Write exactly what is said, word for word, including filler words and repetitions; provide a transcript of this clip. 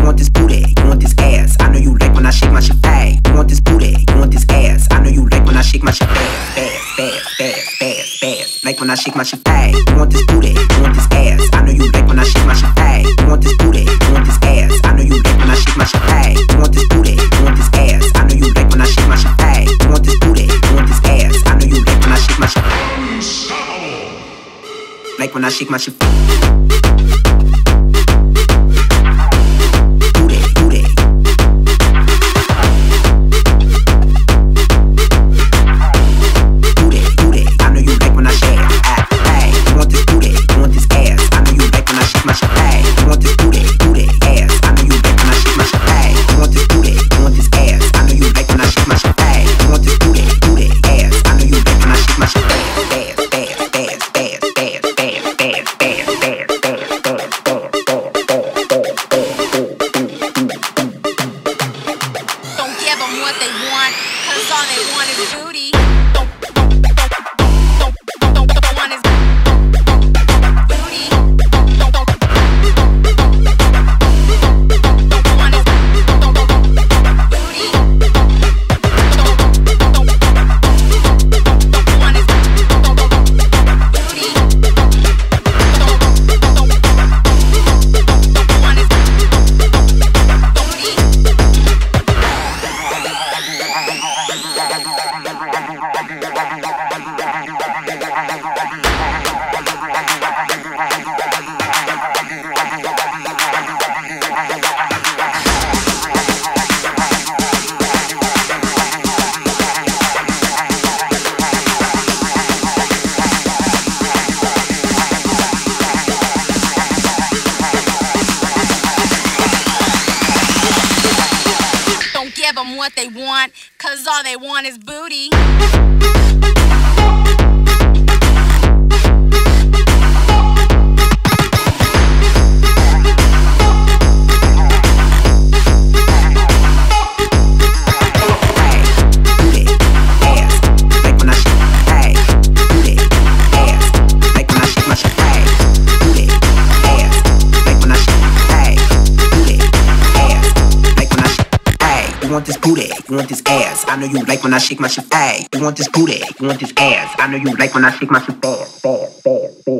want this booty, you want this ass. I know you like when I shake my shit fast. You want this booty, you want this ass. I know you like when I shake my shit fast, fast, fast, fast, fast, fast. Like when I shake my shit fast. You want this booty, you want this ass. I know you like when I shake my shit fast. You want this booty, you want this ass. I know you like when I shake my shit fast. You want this booty, you want this ass. I know you like when I shake my shit fast. You want this booty, you want this ass. I know you like when I shake my shit fast. Like when I shake my shit fast. Give them what they want, cause all they want is booty. You want this booty, you want this ass. I know you like when I shake my shit fast. You want this booty, you want this ass. I know you like when I shake my shit fast, fast, fast, fast.